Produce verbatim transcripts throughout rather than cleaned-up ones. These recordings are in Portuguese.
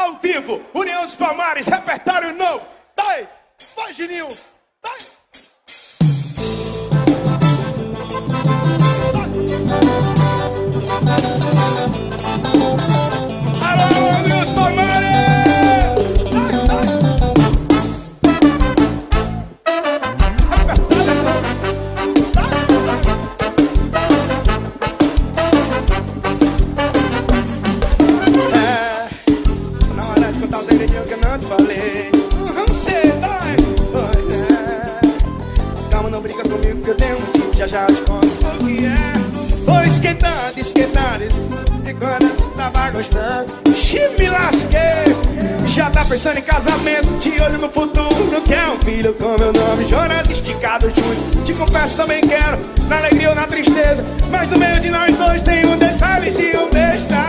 ao vivo, União dos Palmares, repertório novo. Vai, vai, Juninho, vai. Alô, União dos Palmares! Já já te conto o que é. Vou esquentando, esquentando. E quando eu tava gostando, me lasquei. Já tá pensando em casamento, de olho no futuro. Quer um filho com meu nome, Jonas Esticado Júnior. Te confesso, também quero, na alegria ou na tristeza. Mas no meio de nós dois tem um detalhezinho besta.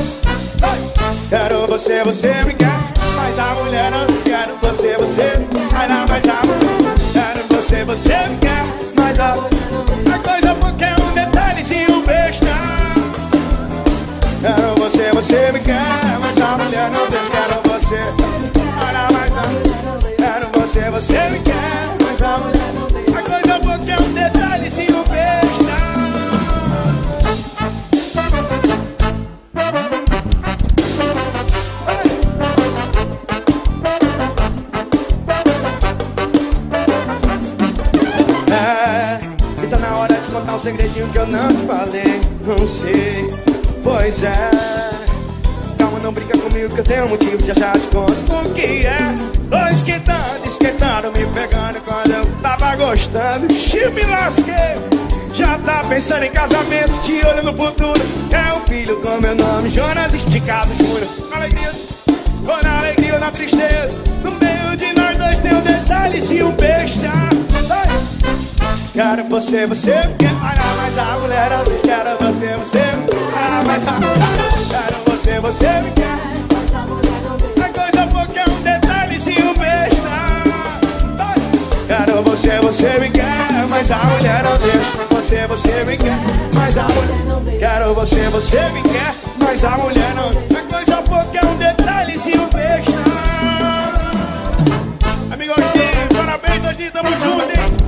Quero você, você me quer, mas a mulher não quero você, você. Ai não, mas a mulher. Quero você, você me quer, mas a A coisa porque é um detalhezinho besta. Quero você, você me quer, mas a mulher não deixa. Quero você, olha mais a quero você, você me quer, mas a mulher não deixa. A coisa porque é um detalhezinho besta. Um segredinho que eu não te falei, não sei, pois é. Calma, não brinca comigo que eu tenho um motivo, já já te conto o que é. Tô esquentando, esquentando, me pegando quando eu tava gostando. Xi, me lasquei. Já tá pensando em casamento, te olho no futuro. É um filho com meu nome, Jonas Esticado Júnior. Na alegria, ou na alegria ou na tristeza, no meio de nós dois tem um detalhezinho besta. Quero você, você me quer, olha mais a mulher, eu quero você, você me quer, olha mais a mulher, quero você, você me quer, mas a mulher não deixa. A coisa porque é um detalhezinho besta. Quero você, você me quer, mas a mulher não deixa. Você, você me quer, mas a mulher não deixa. Quero você, você me quer, mas a mulher não deixa. A coisa porque é um detalhezinho besta. Amigo Agostinho, parabéns, hoje tamo junto, hein?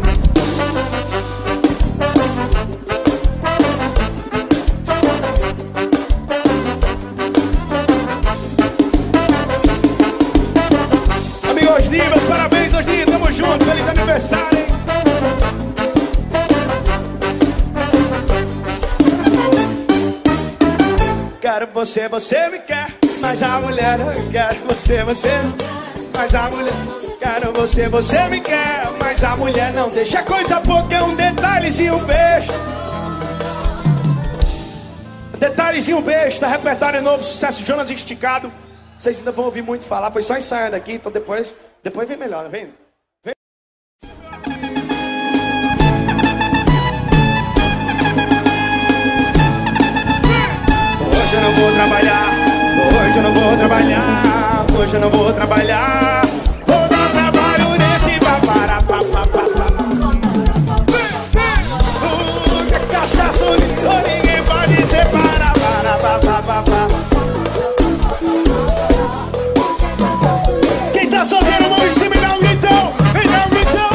Meus parabéns, Osni, tamo junto, feliz aniversário, hein? Quero você, você me quer, mas a mulher não quer. Você, você, mas a mulher. Quero você, você me quer, mas a mulher não deixa. Coisa pouca é um detalhezinho besta. Detalhezinho besta, repertório novo, sucesso Jonas Esticado. Vocês ainda vão ouvir muito falar, foi só ensaiando aqui, então depois, depois vem melhor, vem? Vem. Hoje eu não vou trabalhar, hoje eu não vou trabalhar, hoje eu não vou trabalhar. Vou dar trabalho nesse papará, papapá. Uh, cachaça, ninguém pode separar, para, para, para, para. Tá solteiro, mão em cima e dá um gritão, e dá um gritão.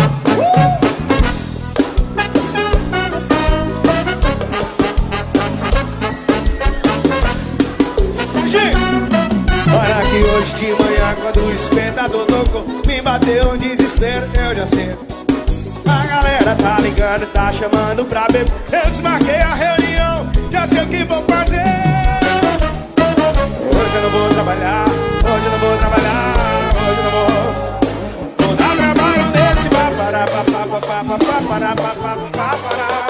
Uh! Gente, olha que hoje de manhã, quando o despertador tocou, me bateu um desespero, eu já sei. A galera tá ligando, tá chamando pra beber. Eu desmarquei a reunião, já sei o que vou fazer. Hoje eu não vou trabalhar, hoje eu não vou trabalhar. Hoje eu não vou, vou dar trabalho nesse papará, papará, papará, papará, papará, papará.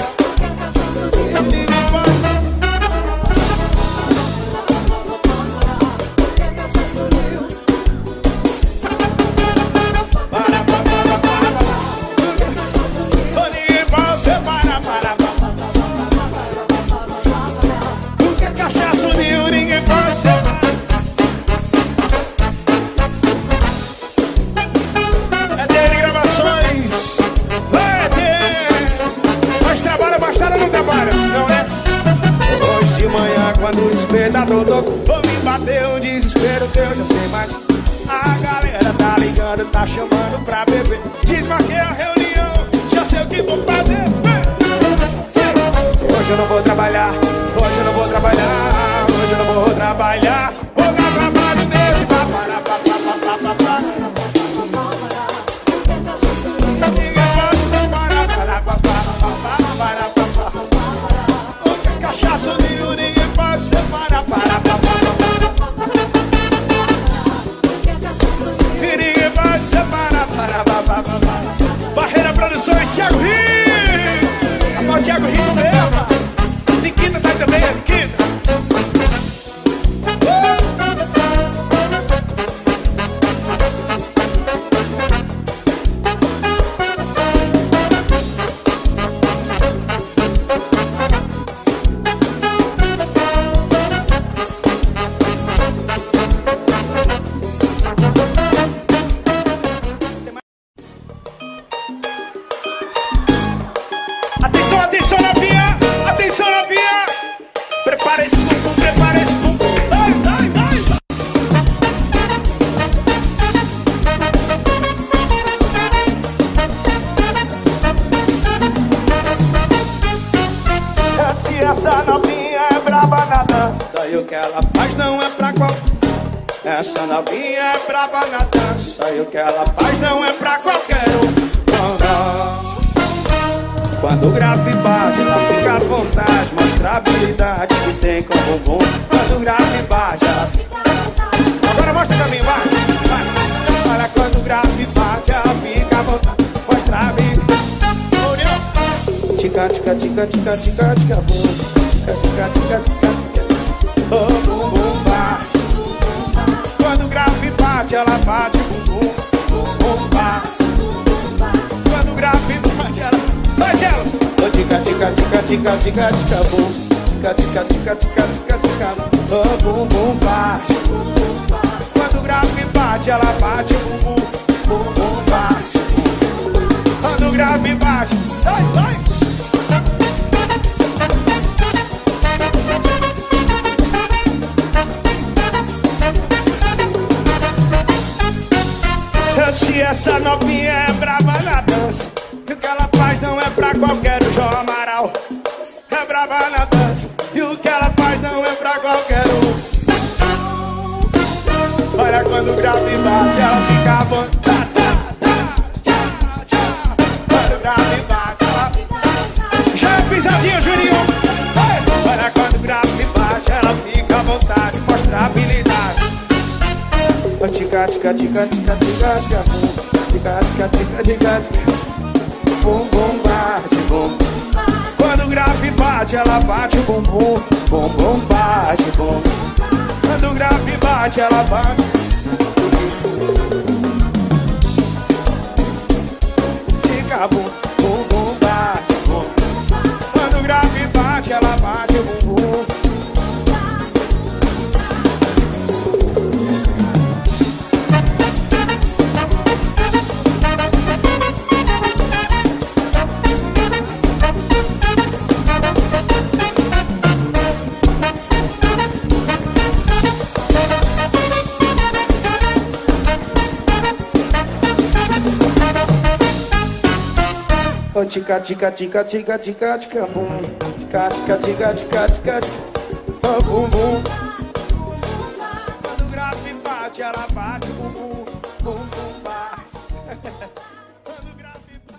Porque cachaça uniu, ninguém pode separar. Quando o despertador tocou, vou me bateu o desespero que eu já sei mais. A galera tá ligando, tá chamando pra beber. Desmarquei a reunião, já sei o que vou fazer. Hoje eu não vou trabalhar, hoje eu não vou trabalhar, hoje eu não vou trabalhar. Vou dar trabalho nesse papara, papara, papara, papara. Ninguém pode separar, para, para, para, para, para. Cachaça nenhum, ninguém pode separar, para, para, para. E ninguém pode separar, para, para, para. Barreira Produções, Thiago Rio. Amor, Thiago Rio, leva. Nikita tá também, Nikita. Atenção, atenção, novinha! Atenção, novinha! Prepara esse bumbum, prepara esse bumbum! Vai, vai, vai! Se essa novinha é braba na dança, e o que ela faz não é pra qualquer. Essa novinha é braba na dança, e o que ela faz não é pra qualquer um. Não, não. Quando o grave bate, ela fica à vontade. Mostra a habilidade que tem com o bumbum. Quando o grave bate, ela fica à vontade. Agora mostra pra mim, vai, vai. Olha, quando o grave bate, ela fica à vontade. Mostra a habilidade. Tica, tica, tica, tica, tica, tica, bum. Tica, tica, tica, tica, tica. Oh, bum, bum, bate. Quando o grave bate, ela bate, bumbum, bum, bum, bate. Quando o grave bate, ela vai, gelo! Oh, tica, tica, tica, tica, tica, tica, bum. Tica, tica, tica, tica, tica, tica. Oh, bum, bum, bate. Quando o grave bate, ela bate, bum, bum, bum, bum, bate. Quando o grave bate, vai, vai! Se essa novinha é brava na dança, e o que ela faz não é pra qualquer um. João Amaral é brava na dança, e o que ela faz não é pra qualquer um. Olha, quando o grave bate, ela fica à vontade. Quando o grave bate, ela fica à vontade. Já é pisadinha, Juninho. Olha, quando o grave bate, ela fica à vontade. Mostra a habilidade. Tica, tica, tica, tica, tica, tica, bum. Tica, tica, tica, tica, tica. Bum, bum, bate, bum. Quando o grave bate, ela bate o bumbum. Bum, bum, bate, bum. Quando o grave bate, ela bate. Fica bum, bum, bum, bate, bum. Quando o grave bate, ela bate o bumbum. Oh, tica, tica, tica, tica, tica, tica, bum. Tica, tica, tica, tica, tica, tica. Oh, bum, bum. Quando o grave bate, ela bate, bum, bum, bum, bum, bate. Quando o grave bate.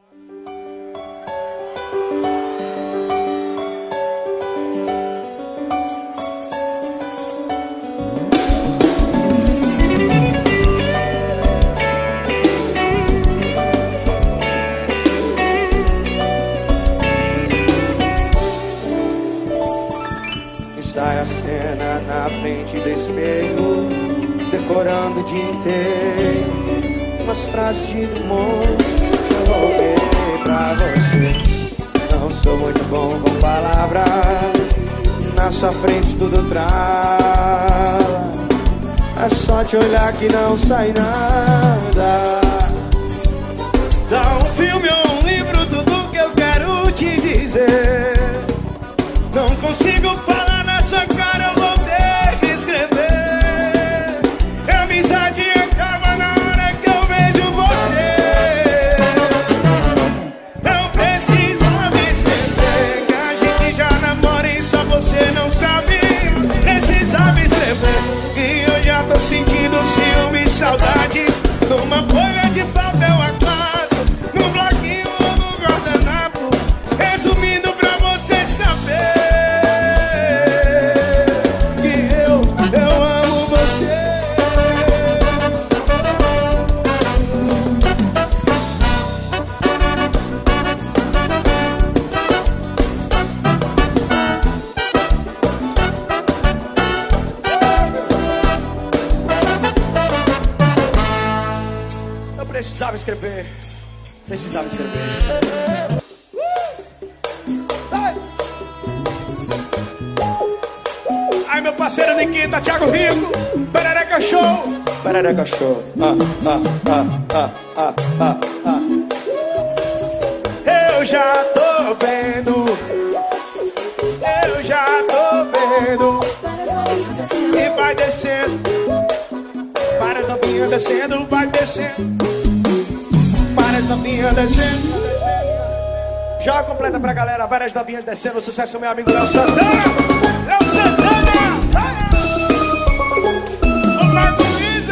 Sai a cena na frente do espelho, decorando o dia inteiro umas frases de amor. Eu voltei pra você. Não sou muito bom com palavras, na sua frente tudo trava. É só te olhar que não sai nada. Dá um filme ou um livro, tudo que eu quero te dizer. Não consigo falar na sua cara, eu vou ter que escrever. tô sentindo ciúme e saudades. Numa folha de papel A quatro, num bloquinho ou no guardanapo. Resumindo pra você saber que eu, eu amo você. Eu precisava escrever, precisava escrever. Ai, meu parceiro Nikita, Thiago Rico, Perereca Show. Perereca Show. Ah, ah, ah, ah, ah, ah, ah. Eu já tô vendo, eu já tô vendo. E vai descendo, várias novinhas descendo, vai descendo. Várias novinhas descendo. Joga completa pra galera, várias novinhas descendo. Sucesso, meu amigo Léo Santana. Léo Santana. O Marco Luiz,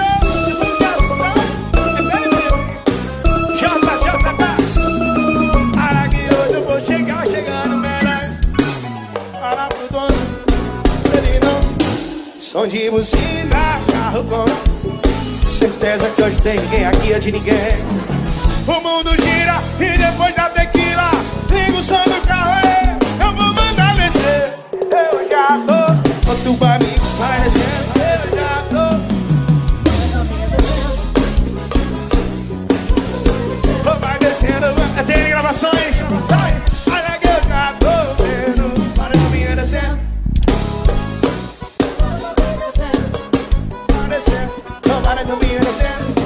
J J K. Araque hoje eu vou chegar, chegando melhor. Para pro dono, ele não. Som de buzina, carro com certeza que hoje tem ninguém aqui é de ninguém. O mundo gira e depois da tequila liga o som do carro, eu vou mandar descer. Eu já tô, o tu vai me vai descendo. Eu já tô. Vai descendo, tem gravações. Olha que eu já tô vendo. Para não vir descendo. Vai descendo, para não vir descendo.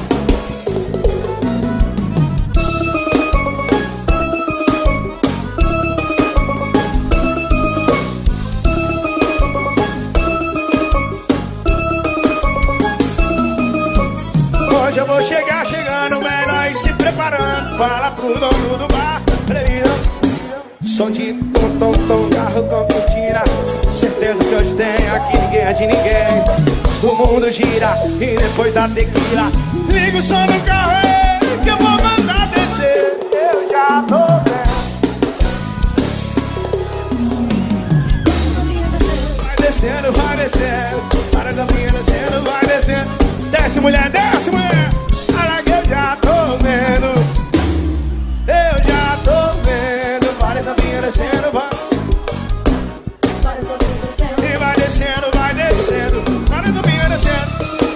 Hoje eu vou chegar, chegando melhor e se preparando. Fala pro dono do bar, som de tom, tom, tom, carro com cortina. Certeza que hoje tem aqui ninguém é de ninguém. O mundo gira e depois da tequila liga o som do carro, que eu vou mandar descer. Eu já tô vendo. Vai descendo, vai descendo. Para da minha descendo, vai descendo. Desce, mulher, desce, mulher. Olha que eu já tô vendo. Eu já tô vendo. Para da minha descendo, vai. E vai descendo, vai descendo. Para da minha descendo.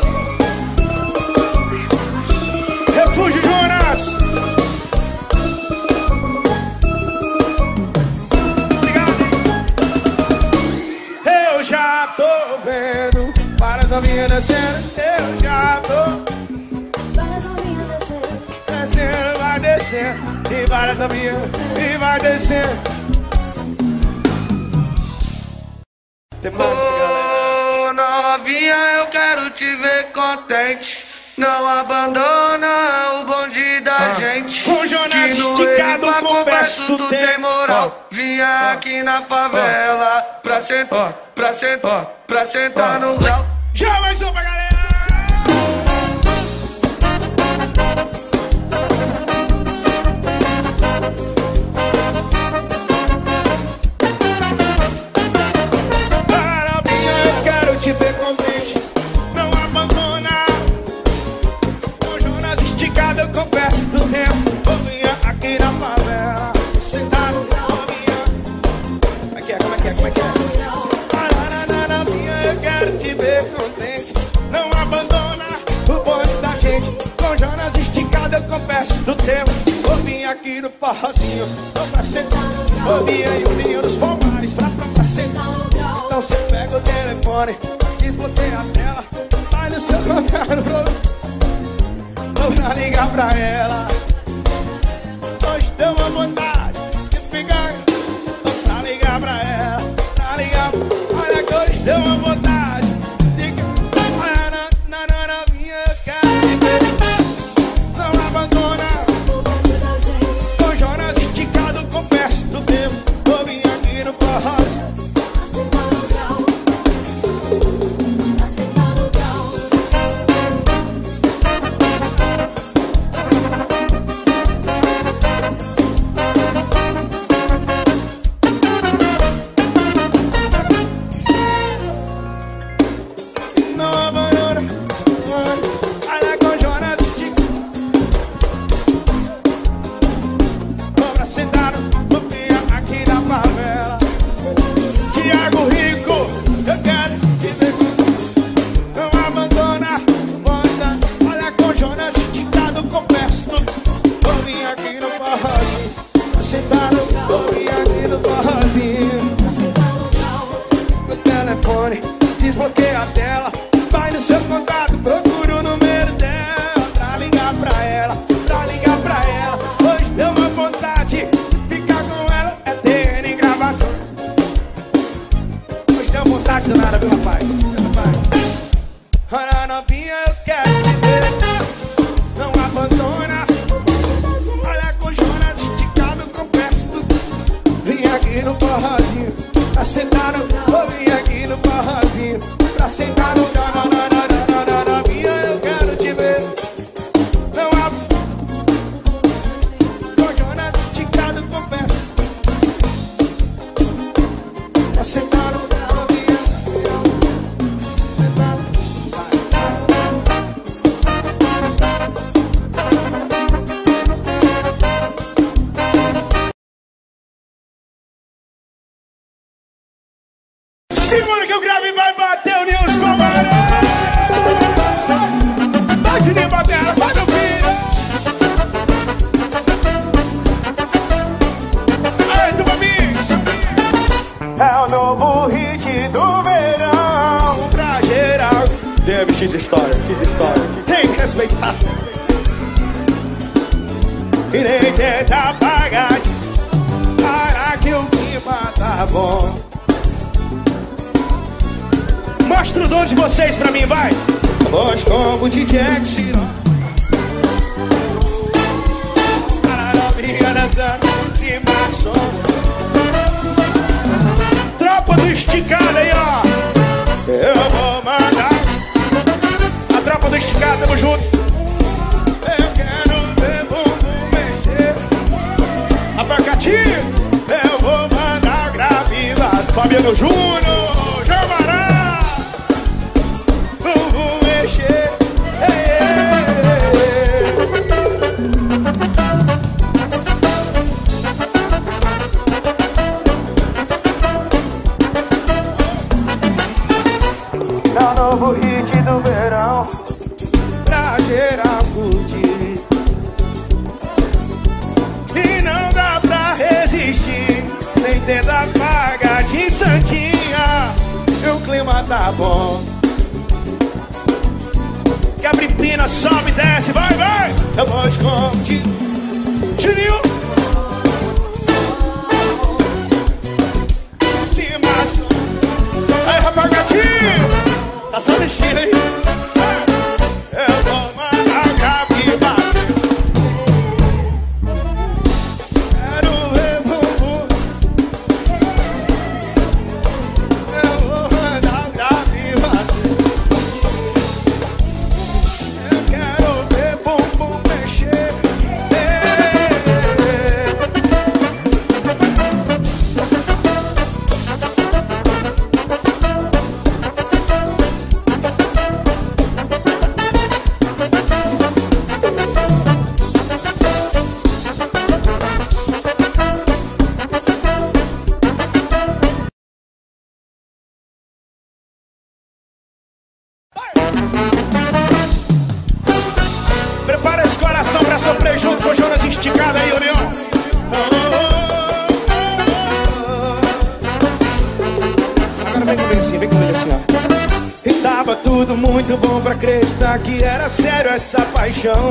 Refúgio Jonas. Obrigado. Eu já tô vendo. Para da minha descendo. Eu já tô. Descendo, vai descendo. E para da minha. E vai descendo. Tem mais, Ô, novinha, eu quero te ver contente. Não abandona o bonde da ah. gente. O Jonas que no esticado Eripa, com confesso, tu tem, tem moral. Oh. Vinha oh. aqui na favela oh. pra sentar, oh. pra sentar, oh. pra sentar oh. no grau. Já mais uma, galera! Te ver contente, não abandona. O Jonas esticado, eu confesso do tempo. Eu vinha aqui na favela, sentar no novinha. Como é que é, como é que é, como é que é? Novinha, eu quero te ver contente, não abandona o bonde da gente. Com o Jonas esticado, eu confesso do tempo. Eu vinha aqui no forrozinho, tô pra sentar. Eu vinha e o vinho dos pombares pra pra sentar. Então cê pega o telefone, desbloqueia a tela, vai no seu lugar, vou pra ligar pra ela. Hoje deu uma vontade de ficar, vou pra ligar pra ela, pra ligar. Olha que hoje deu uma vontade de ficar. Olha na, na, na, na minha cara, não abandona. Com Jonas esticado, confesso do tempo. Eu vim aqui no forrozinho. Dona novinha, eu quero te ver. Não abandona. Olha com Jonas esticado, confesso. Vim aqui no forrozinho pra sentar no... Vou vir aqui no forrozinho pra sentar no... Dona novinha, eu quero te ver. Não abandona. Com Jonas esticado, confesso. Pra sentar no... Segura que o grave vai bater, o Nils Palmeiras. Vai, Juninho, bater, vai, meu filho. Aí, Tuba Mix. É o novo hit do verão pra geral. Teve X história, X história. Tem que respeitar. E nem tenta apagar. Para que o clima tá bom. Mostra o dom de vocês pra mim, vai! Voz como de Jackson. Para a novinha dançando em cima do som. Tropa do esticado aí, ó! Eu vou mandar. A tropa do esticado, tamo junto! Eu quero ver bumbum mexer. Abacate! Eu vou mandar grave lá. Fabiano Júnior! Jamará! Bumbum mexer. Ei, ei, é o novo hit do verão pra geral curtir. E não dá pra resistir, nem tenta apagar de santinha. E o clima tá bom. Quebra empina, sobe, desce, vai, vai! Eu vou esconder. Juninho! Cima, Aí, rapaz, gatinho! tá só mexendo, hein? Eu vou mandar grave bater. Quero ver bumbum. Eu vou mandar grave bater. Eu quero ver bumbum mexer. Prepara esse coração pra sofrer junto com o Jonas esticado aí, União! Agora vem comigo assim, vem comigo assim, ó. E tava tudo muito bom pra acreditar que era sério essa paixão.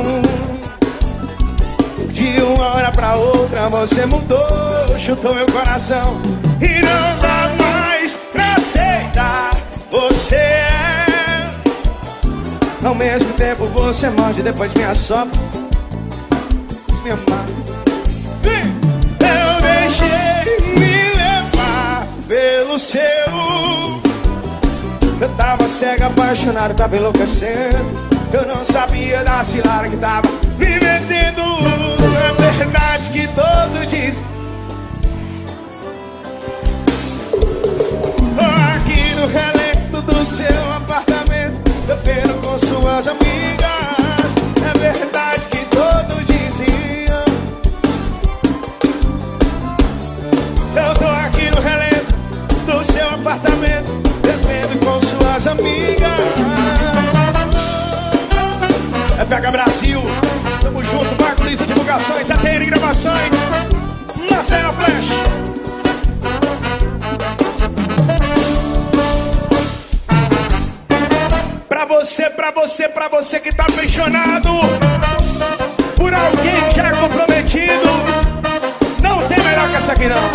De uma hora pra outra você mudou, chutou meu coração. E não dá mais pra aceitar, você é... Ao mesmo tempo você morde, depois me assopra. Diz me amar. Eu deixei me levar pelo seu. Eu tava cego, apaixonado, tava enlouquecendo. Eu não sabia da cilada que tava me metendo. É verdade que todos dizem. Aqui no relento do seu apartamento, bebendo com suas amigas. É verdade que todos diziam. eu tô aqui no relento do seu apartamento, Bebendo com suas amigas. F H Brasil, tamo junto, Marco Lista Divulgações, A T N Gravações, Marcelo Flash. Pra você, pra você, pra você que tá apaixonado por alguém que já é comprometido, não tem melhor que essa aqui não.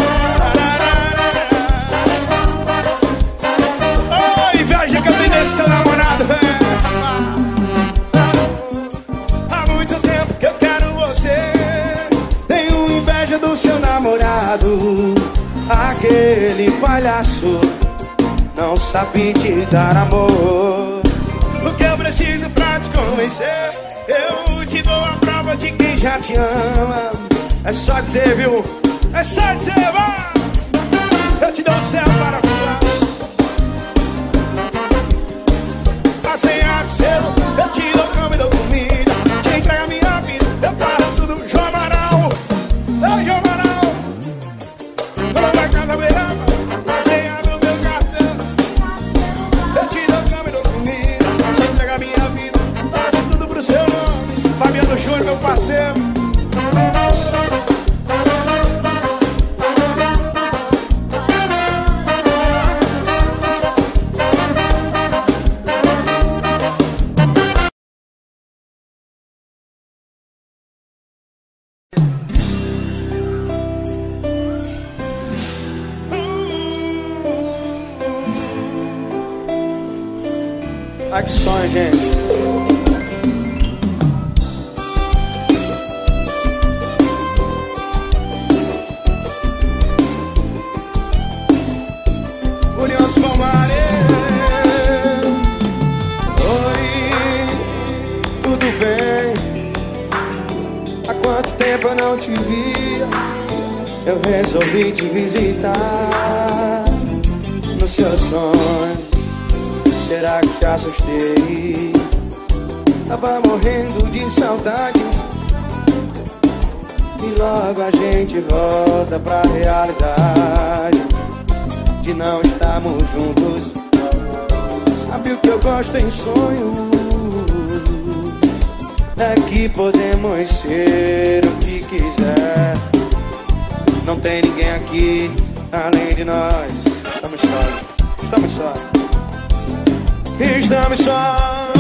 Oi, viagem que eu vi desse seu namorado, velho. lado. Aquele palhaço não sabe te dar amor. O que eu preciso pra te convencer, eu te dou a prova de quem já te ama. É só dizer, viu? É só dizer, vai! Eu te dou o céu para voar. Passei a selo, eu te dou cama e dou comida. Te entrego a minha vida, eu faço do João Amaral. Ô João Amaral, quando vai cada beirama, passei a do meu cartão. Eu te dou cama e dou comida. Te entrego a minha vida, faço tudo pro seu nome. Fabiano Júnior, meu parceiro. Ai, que sonho, gente. Uniões Palmares. Oi, tudo bem? Há quanto tempo eu não te via? Eu resolvi te visitar no seu sonho. Será que te assustei? Tava morrendo de saudades e logo a gente volta pra realidade de não estarmos juntos. Sabe o que eu gosto em sonho? É que podemos ser o que quiser. Não tem ninguém aqui além de nós. Estamos só, estamos só. Estamos só.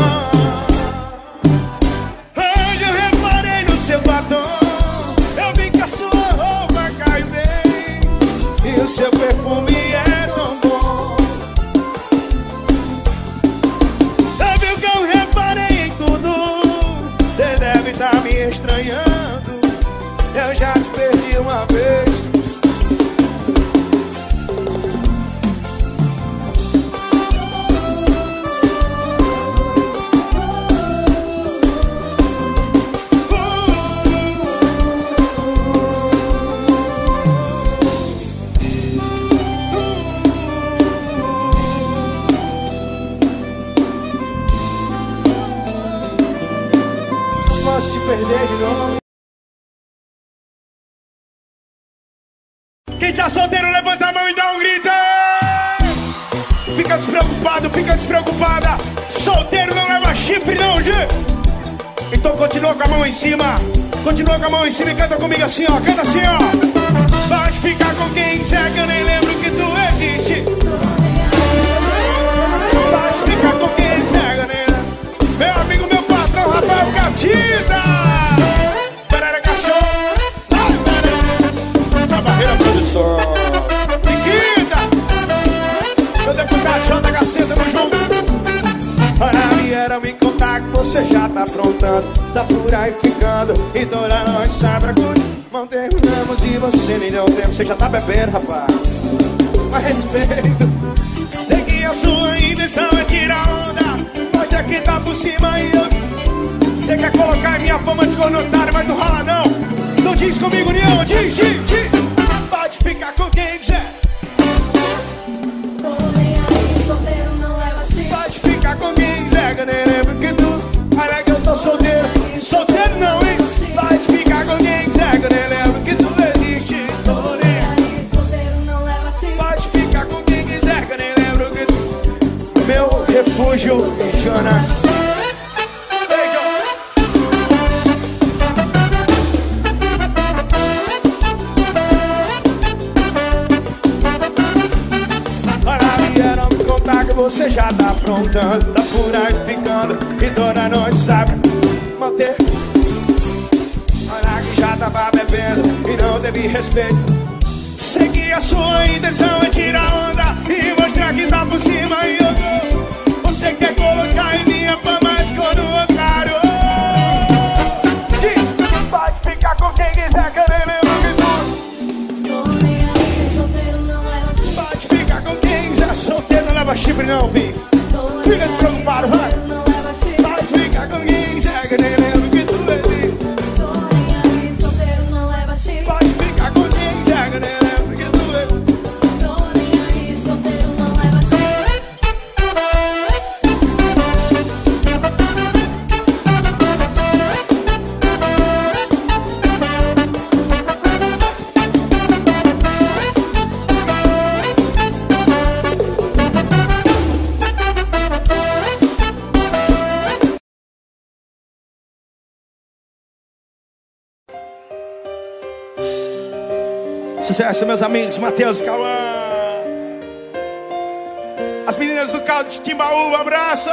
Hoje eu reparei no seu batom. Eu vi que a sua roupa caiu bem e o seu perfume é tão bom. Sabe o que eu reparei em tudo? Você deve estar me estranhando. Eu já te perdi uma vez. Posso te perder de novo? Quem tá solteiro, levanta a mão e dá um grito. Fica despreocupado, fica despreocupada. Solteiro não leva chifre não, gente. Então continua com a mão em cima. Continua com a mão em cima e canta comigo assim, ó. Canta assim, ó. Pode ficar com quem quiser, que eu nem lembro que tu existe. Pode ficar com quem quiser, galera. Meu amigo, meu patrão, Rafael Catita. Parara cachorro. A barreira produção. Nikita. Meu deputado J H C, tamo junto. Para vieram me contar que você já tá aprontando. Tá por aí ficando e toda nós sabe a coisa. Não terminamos e você nem deu tempo. Você já tá bebendo, rapaz. Mas respeito. Segui a sua intenção é tirar onda. Pode aqui tá por cima e eu. Você quer colocar minha fama de cornotário, mas não rola não. Então diz comigo, Nião, diz, diz, diz. Pode ficar com quem quiser. Tô nem aí, solteiro não leva chifre. Pode ficar com quem quiser, que eu nem lembro que tu. Olha que eu tô solteiro. Solteiro não, hein? Pode ficar com quem quiser, que eu nem lembro que tu existe. Tô nem aí, solteiro não leva chifre. Pode ficar com quem quiser, que eu nem lembro que tu. Meu refúgio, Jonas. Você já tá aprontando, tá por aí ficando e toda noite sabe manter. Olha que já tava bebendo e não teve respeito. Segui a sua intenção é tirar onda e mostrar que tá por cima e eu tô. Você quer colocar em minha fama de corno otário. Diz, pode ficar com quem quiser que eu nem lembro que tu. não, filho. Fica despreocupado, vai. Pode ficar com quem chega, nem lembro que tu bebeu. Pode ficar com quem chega, nem lembro que tu bebeu. Sucesso, meus amigos, Matheus e Cauã. As meninas do caldo de Timbaúba, um abraço.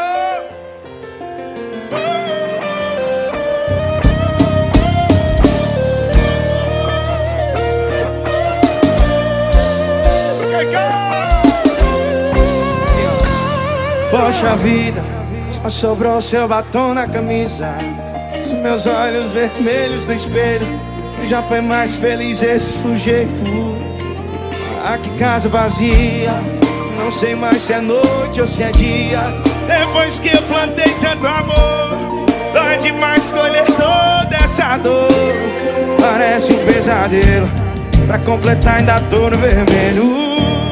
Poxa vida, só sobrou seu batom na camisa. Os meus olhos vermelhos no espelho. Já foi mais feliz esse sujeito. Ah, que casa vazia. Não sei mais se é noite ou se é dia. Depois que eu plantei tanto amor, dói demais colher toda essa dor. Parece um pesadelo. Pra completar ainda tô no vermelho.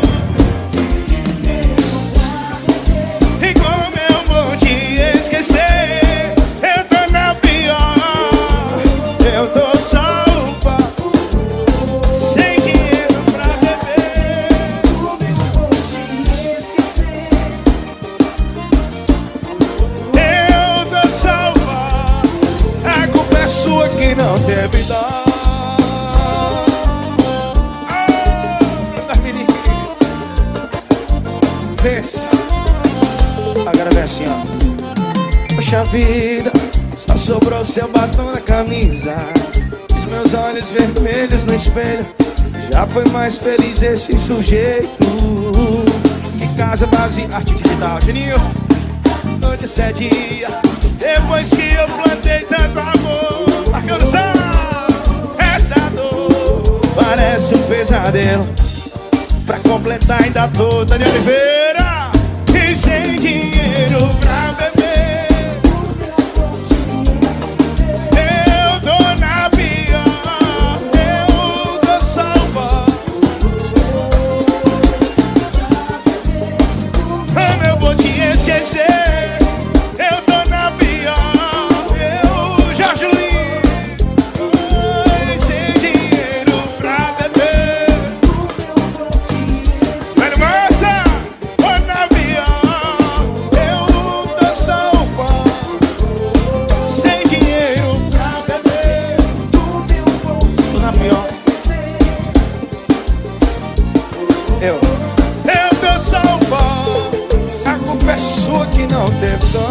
E como eu vou te esquecer? Eu tô na pior. Eu tô só que não teve dó. Ah, Esse. Agora vem assim, ó. Poxa vida, só sobrou seu batom na camisa. Os meus olhos vermelhos no espelho. Já foi mais feliz esse sujeito. Que casa vazia. Arte digital, Geninho. Noite é dia. Depois que eu plantei tanto amor. Marcando só essa dor. Parece um pesadelo. Pra completar ainda tô Daniel Oliveira. E sem dinheiro pra beber. Eu tô na pior. Eu tô salvo. Como eu vou te esquecer? Eu tô na pior. Eu, Jorge Luiz. Sem dinheiro pra beber. Velho Massa, tô na pior. Eu tô salvo. Sem dinheiro pra beber. Tô na pior. Eu, eu tô salvo. A culpa é sua que não teve dó.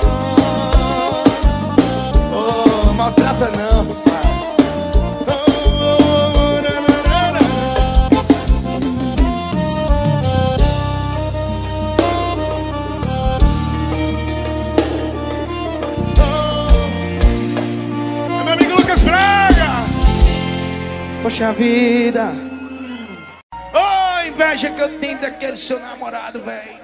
Oh, maltrata não, pai. Oh, na, na, na, na. Oh, meu amigo Lucas Braga. Poxa vida. Oh, inveja que eu tenho daquele seu namorado, velho.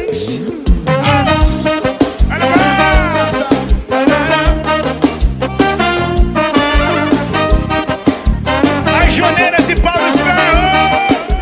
As Joaneiras e Paulo Esperão.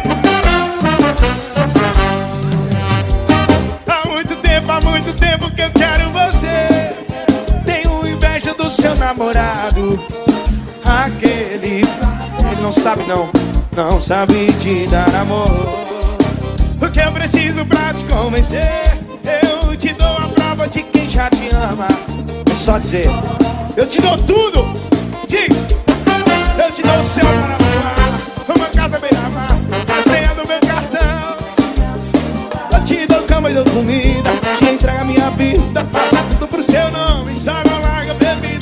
Há muito tempo, há muito tempo que eu quero você. Tenho inveja do seu namorado. Aquele, ele não sabe não, não sabe te dar amor. O que eu preciso pra te convencer? Eu te dou a prova de quem já te ama. É só dizer, eu te dou tudo. Diz, eu te dou o céu para voar, uma casa beira-mar, a senha do meu cartão. Eu te dou cama e dou comida, te entrego a minha vida, faço tudo pro seu nome, só não larga bebida.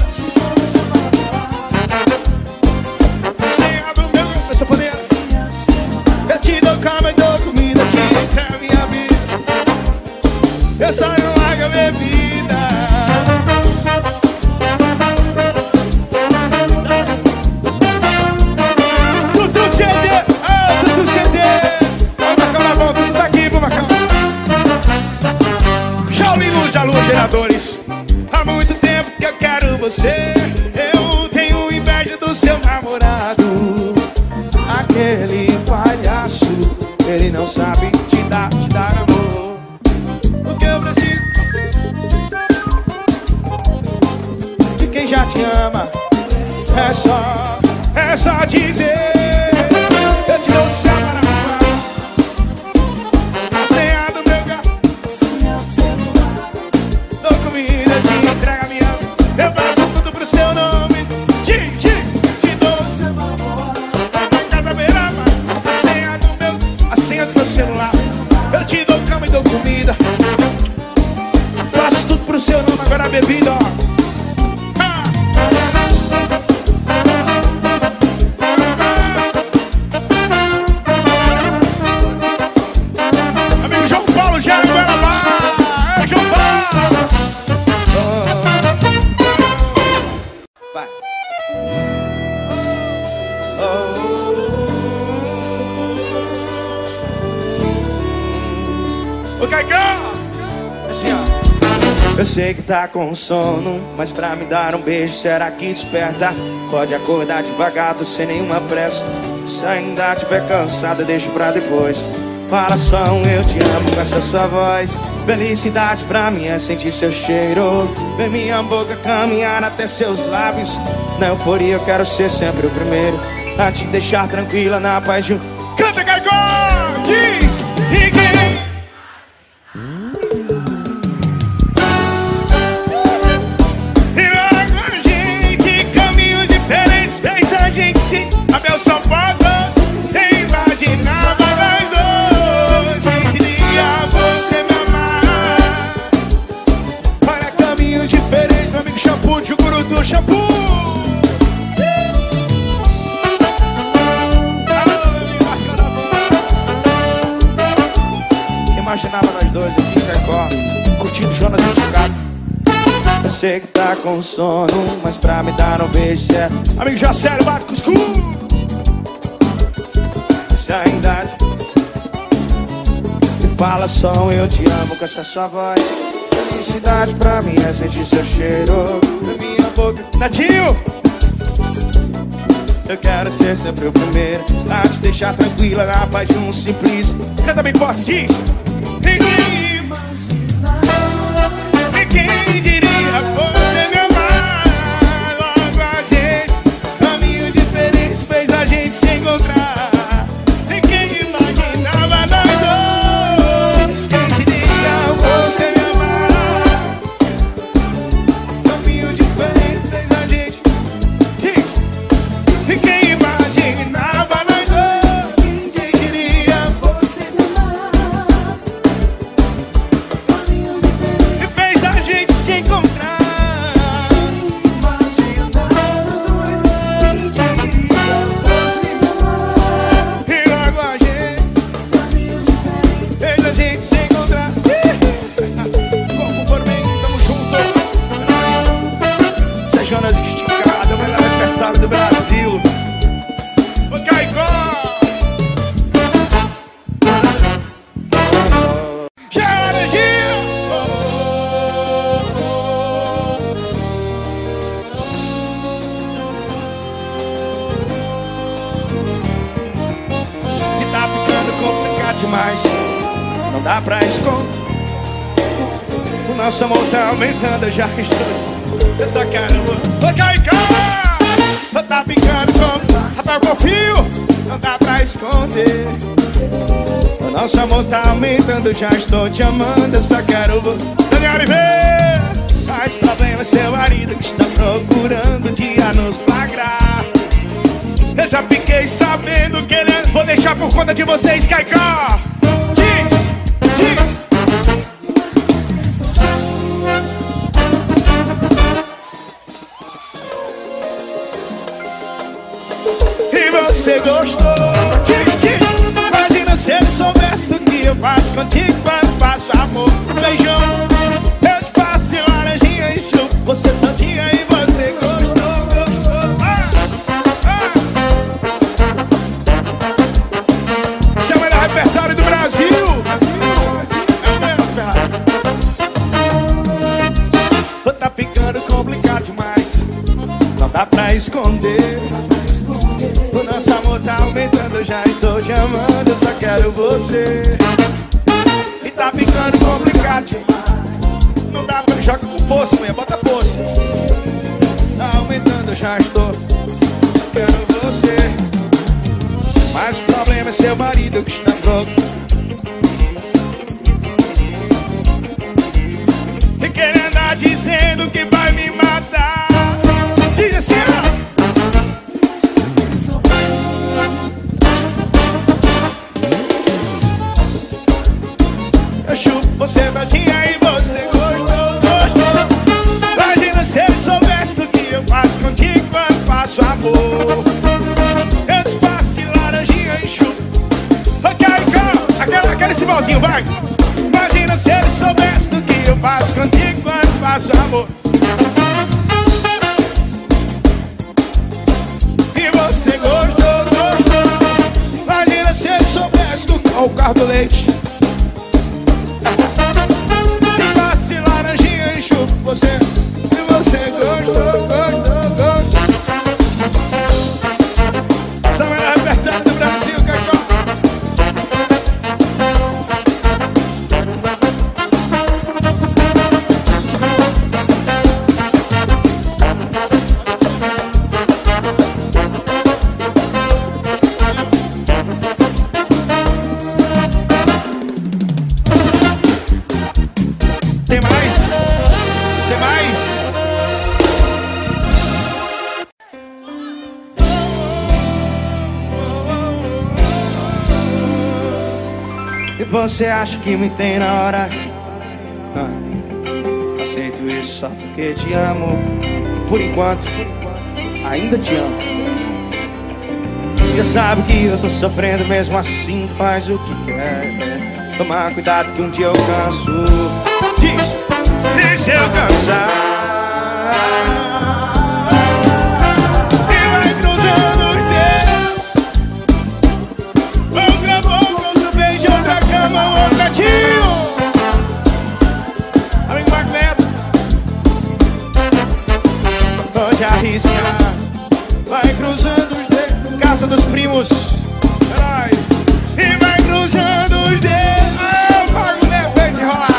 A senha do meu, deixa eu poder. Eu te dou cama e dou comida, te entrego a minha vida, eu só não largo a bebida. Tutu C D, ah, Tutu C D. Ó, o Marcão na mão, tudo tá aqui pro Marcão. você. Eu tenho inveja do seu namorado, aquele palhaço. Ele não sabe te dar, te dar amor. O que eu preciso de quem já te ama é só, é só dizer. Eu te dou um céu para voar, a senha do meu carro, dou comida, te entrego a minha vida. Eu faço tudo pro seu nome. Te, te, te dou a casa beira-mar, a senha do meu, a senha do meu celular. Eu te dou cama e dou comida, faço tudo pro seu nome. Agora a bebida, ó. Eu sei que tá com sono, mas pra me dar um beijo, será que desperta? Pode acordar devagar, sem nenhuma pressa. Se ainda tiver cansada, deixa pra depois. Fala só um eu te amo com essa sua voz. Felicidade pra mim é sentir seu cheiro, ver minha boca caminhar até seus lábios. Na euforia eu quero ser sempre o primeiro a te deixar tranquila na paz de um... Canta, Caicó! Diz! Ninguém... Abel só falta imaginava nós dois. Quem diria você me amar? Olha caminhos diferentes, meu amigo Shampoo, de Jucurutu, Shampoo. Imaginava nós dois aqui em Caicó, curtindo Jonas e Chicago. Eu sei que tá com sono, mas pra me dar um beijo é... Amigo Jacélio, bate cuscu. Se ainda me fala só um eu te amo com essa sua voz. Felicidade pra mim é sentir seu cheiro na minha boca. Nadinho! Eu quero ser sempre o primeiro a te deixar tranquila na paz de um simples. Canta bem forte, diz! Ninguém imaginar, ninguém diria você me amar. Logo a gente, caminhos diferentes fez a gente se encontrar. Ninguém imaginava nós dois. Quem diria você me amar? Caminhos diferentes fez a gente. Diz! Ninguém imaginava nós dois. Quem diria você me amar? Caminhos diferentes e fez a gente se encontrar. Jonas esticada, melhor repertório do Brasil. Ô Caicó! Já é hora de... E tá ficando complicado demais, não dá pra esconder. O nosso amor tá aumentando, já que estou... Essa caramba, ô Caicó, tá ficando com... Rapaz, confio, não dá pra esconder. O nosso amor tá aumentando, já estou te amando. Essa caramba, Daniel Oliveira. Mas problema é seu marido que está procurando dia nos flagrar. Eu já fiquei sabendo que ele... Vou deixar por conta de vocês, Caicó. Diz, diz. Você gostou? Imagina se ele soubesse do que eu faço contigo quando faço amor. Beijão, eu te faço de laranjinha e chupo você todinha e você gostou, gostou. Ah, ah. Esse é o melhor repertório do Brasil. É o melhor repertório. Tá ficando complicado demais. dá pra esconder. O nosso amor tá aumentando, já estou te amando, eu só quero você. E tá ficando complicado demais. Não dá pra jogar com força, mulher, bota força. Tá aumentando, eu já estou, só quero você. Mas o problema é seu marido que está louco. E que ele anda dizendo que vai me matar. Diz assim, ó. Eu chupo você todinha e você gostou, gostou. Imagina se ele soubesse do que eu faço contigo quando faço amor. Eu te passo de laranjinha e chupo. Ok, go! Aquela, aquele simbolzinho, vai! Imagina se ele soubesse do que eu faço contigo quando faço amor. E você gostou, gostou. Imagina se ele soubesse do que... Ó, o carro do leite. Se passe de laranjinha e chupo você. E você gostou, gostou, gostou. Essa é a repertório do Brasil, Cacó. Tem mais? Tem mais? E você acha que me tem na hora? Ah, aceito isso só porque te amo. Por enquanto, ainda te amo. Já sabe que eu tô sofrendo, mesmo assim faz o que quer. Tomar cuidado que um dia eu canso. Diz, e se eu cansar? E vai cruzando os dedos. Outra boca, outro beijo, outra cama, outra tio. Amigo Magneto. Pode arriscar. Vai cruzando os dedos. Casa dos primos. Heróis. E vai cruzando os dedos. Ah, o Magneto vai te rolar.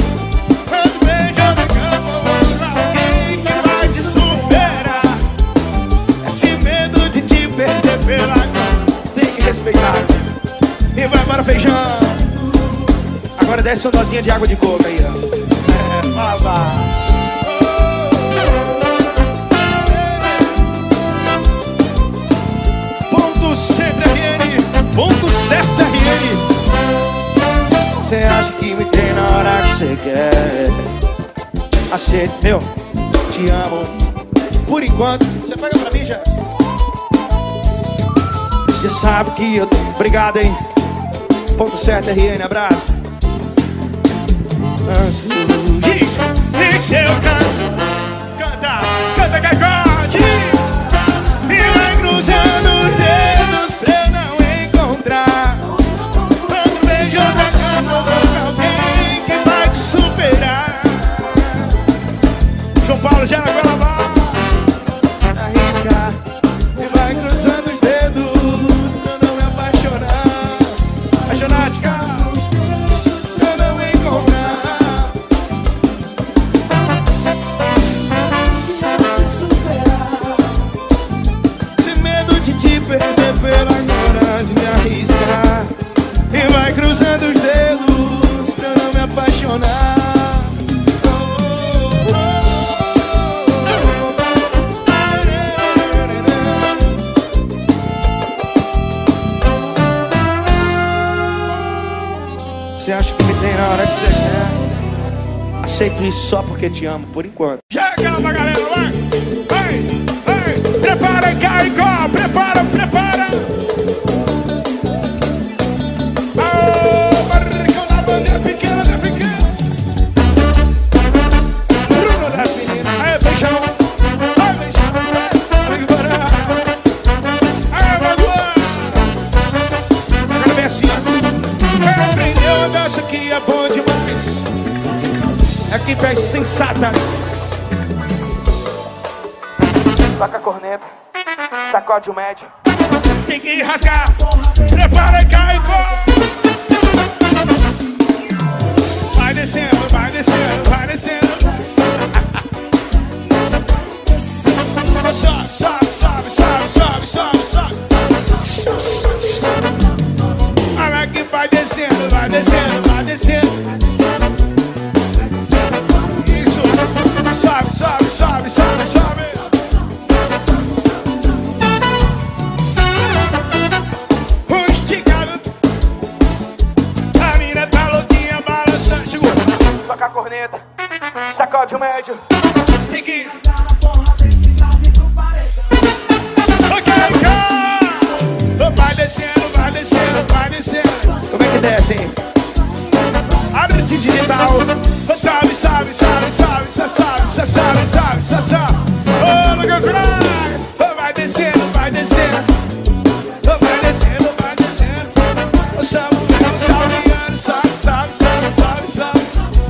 Tem que respeitar. E vai para o feijão. Agora desce uma dosinha de água de coco aí, ó. É, baba. Ponto certo R N. Ponto certo R N. Você acha que me tem na hora que você quer? Aceito, meu, te amo. Por enquanto, você pega pra mim já. Você sabe que eu... Obrigado, hein? Ponto certo R N, abraço. Diz, e se eu canso? Canta, canta, Cacó, diz. E vai cruzando os dedos pra eu não encontrar outro beijo da cama ou alguém que vai te superar. João Paulo já agora vai arriscar. E vai cruzando os dedos. Eu não encontrar. Sem medo de te perder pela coragem de arriscar. E vai cruzando os dedos pra eu não me apaixonar. Você acha que me tem na hora que você quer? Aceito isso só porque te amo, por enquanto. Chega pra galera, vai! Vai! Vai! Prepara, Caicó! Prepara, prepara! Aô, barricão da bandeira pequena, da pequena! Bruno das meninas! Aê, beijão! Vai, beijão! Vai, agora! Aê, magoa! Agora vem assim, aprendeu a dança que é bom demais. Aqui pés sensatas. Toca a corneta, sacode o médio. Tem que rasgar, prepara e cai, vai descendo, vai descendo, vai descendo. Sobe, sobe, sobe, sobe, sobe, sobe, sobe. Olha que vai descendo, vai descendo, vai descendo. Isso, sobe, sobe, sobe, sobe, sobe. Esticado. A mina tá louquinha, balançando. Chegou. Toca a corneta, sacode o médio. Tem que vai descendo, vai descendo, vai descendo. Como é que desce, hein? Abre o digital. Sabe, sabe, sabe, sabe, sabe, sabe, sabe, sabe, sabe, sabe. Ô, Lucas Braga. Vai descendo, vai descendo. Vai descendo, vai descendo. O Samuel, Salviano, sabe, sabe, sabe, sabe, sabe.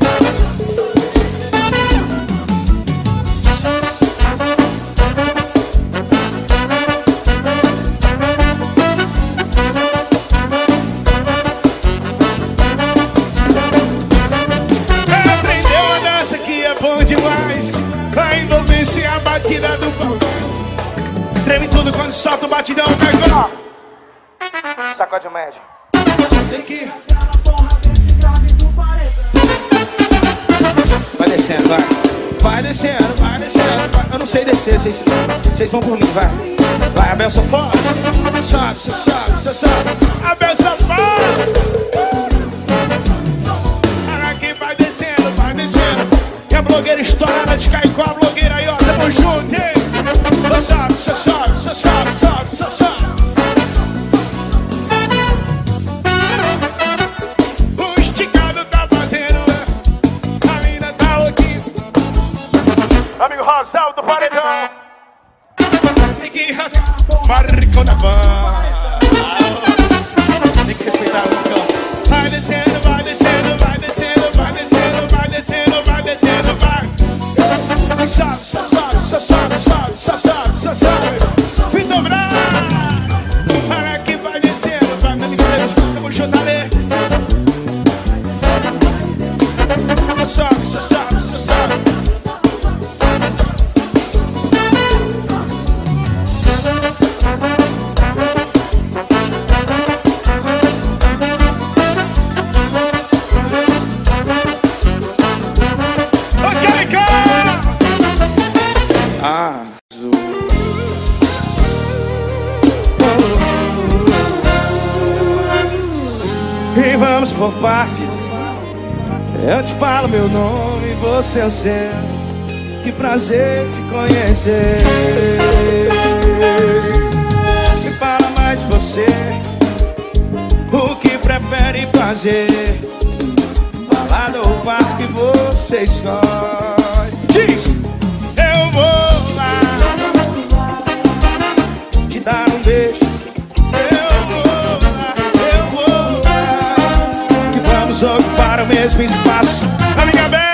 A batida do pão. Treme tudo quando solta o batidão, pegou. Sacode o médio. Tem que vai descendo, vai. Vai descendo, vai descendo, vai. Eu não sei descer, vocês, vocês vão por mim, vai. Vai, Abel Safado. Sobe, você sobe, você sobe. Abel Safado. Aqui vai descendo, vai descendo. E a blogueira estourada de Caicó, a blogueira aí, ó, tamo junto, hein? Você sobe, você sobe, você sobe, sobe, você sobe. O esticado tá fazendo, a mina tá louquinha. Amigo Rosal do Paredão. Tem que rasgar, maricão da van. Tem que respeitar o cão. Vai descendo, vai descendo, vai descendo, vai descendo, vai descendo, vai descendo, vai. Sobe, só sobe, só sobe, sobe, só sobe, só sobe. Fim dobrar. Olha que vai descendo, vai na brincadeira, tamo junto ali. Só sobe, só sobe, só sobe. E vamos por partes. Eu te falo meu nome, você é o seu. Que prazer te conhecer. Me fala mais de você. O que prefere fazer? Balada ou parque, você escolhe. Diz! Eu vou lá te dar um beijo. Ocupar o mesmo espaço. Amiga Bel,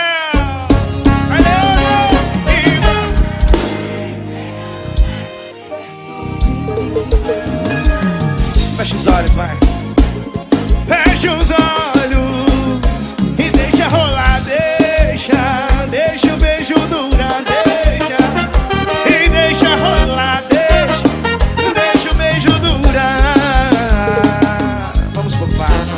fecha os olhos, vai. Fecha os olhos e deixa rolar, deixa. Deixa o beijo durar, deixa. E deixa rolar, deixa. Deixa o beijo durar. Vamos por partes.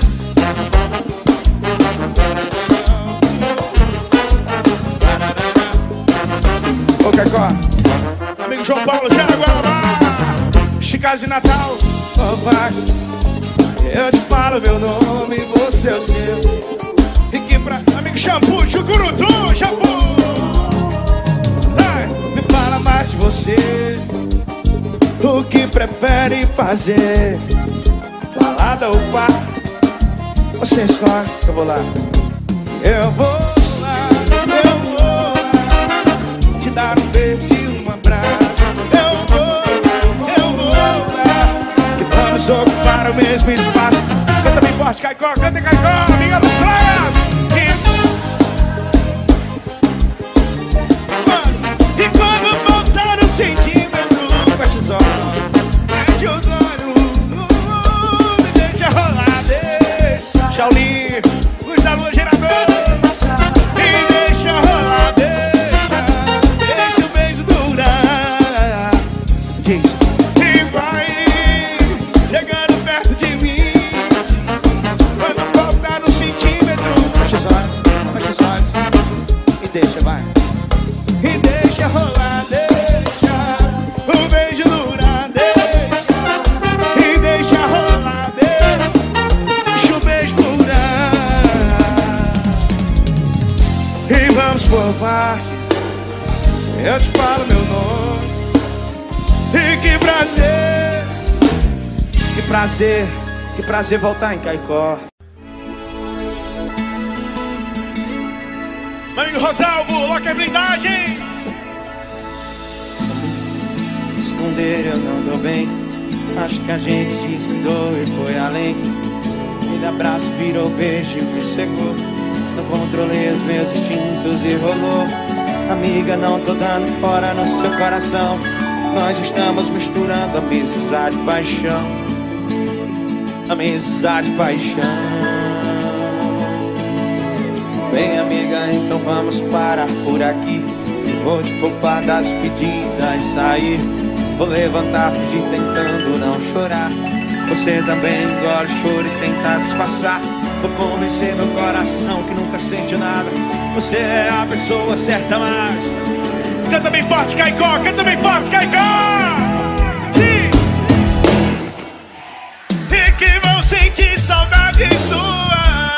Amigo João Paulo, Jaraguará, Chicase Natal, oh, vai. Eu te falo meu nome, você é o seu. E que pra... Amigo Shampoo, Chucurutu, Shampoo. Ai, me fala mais de você. O que prefere fazer? Balada ou parque? Você escolhe, eu vou lá. Eu vou lá, eu vou lá te dar um beijo e um abraço. Eu vou, eu vou lá. Que vamos ocupar o mesmo espaço. Canta bem forte, Caicó, canta Caicó, amiga dos praias. E quando voltar o sentir eu te falo meu nome. E que prazer, que prazer, que prazer voltar em Caicó. Meu amigo Rosalvo, Locker Blindagens. Esconder eu não dou bem. Acho que a gente descuidou e foi além. Ele abraço, virou beijo e me secou. Não controlei os meus instintos e rolou. Amiga, não tô dando fora no seu coração. Nós estamos misturando amizade e paixão. Amizade e paixão. Bem, amiga, então vamos parar por aqui. Vou te poupar das pedidas, sair. Vou levantar, fingir tentando não chorar. Você também engole choro e tenta disfarçar. Vou convencer meu coração que nunca sente nada. Você é a pessoa certa, mas canta bem forte, Caicó, canta bem forte, Caicó. Diz. E que vão sentir saudade sua.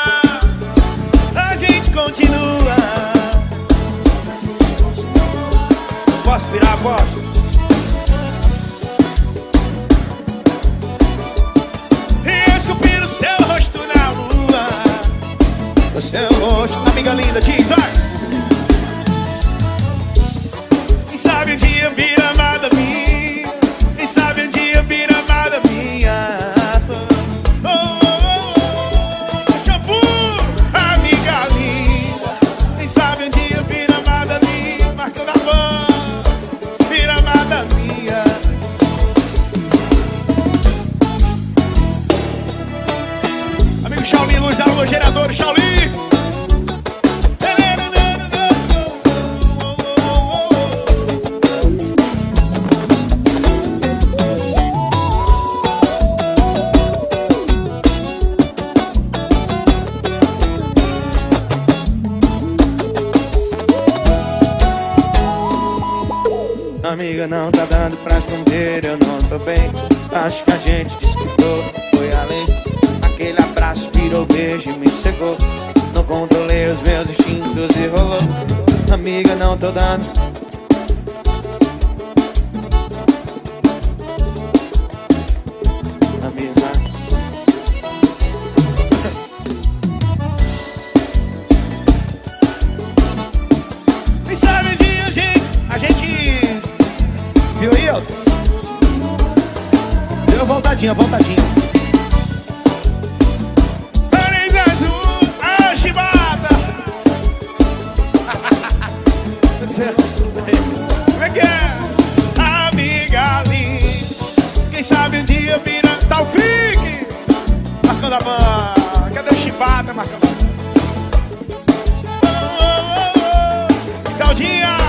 A gente continua. Posso virar, posso? E esculpir o seu rosto na lua. O seu rosto, amiga linda, diz, vai. Quem sabe um dia vira amada minha. Quem sabe um dia vira amada minha. Oh, oh, oh, shampoo, amiga linda. Quem sabe um dia vira amada minha. Marcando a mão, vira amada minha. Amigo Shaolin, luz da lua, gerador, Shaolin. Amiga, não tá dando pra esconder, eu não tô bem. Acho que a gente disputou, foi além. Aquele abraço virou beijo e me cegou. Não controlei os meus instintos e rolou. Amiga, não tô dando. Amizade. Quem sabe um dia a gente, a gente... Viu aí, Elton? Deu voltadinha, voltadinha. Anéis azul, a chibata. Como é que é? Amiga linda. Quem sabe um dia vira Taufik. Marcando a mão. Cadê o chibata marcando a mão? Oh, oh, oh, oh. Claudinha.